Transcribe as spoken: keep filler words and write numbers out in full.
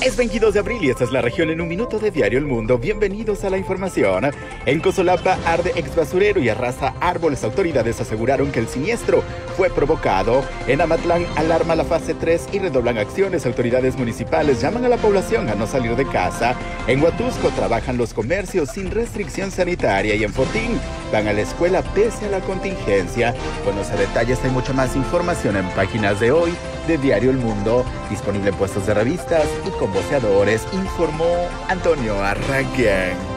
Es veintidós de abril y esta es la región en un minuto de Diario El Mundo. Bienvenidos a la información. En Cosolapa arde ex basurero y arrasa árboles. Autoridades aseguraron que el siniestro fue provocado. En Amatlán alarma la fase tres y redoblan acciones. Autoridades municipales llaman a la población a no salir de casa. En Huatusco trabajan los comercios sin restricción sanitaria y en Fortín van a la escuela pese a la contingencia. Conoce detalles y mucha más información en páginas de hoy de Diario El Mundo, disponible en puestos de revistas y con voceadores, informó Antonio Arragán.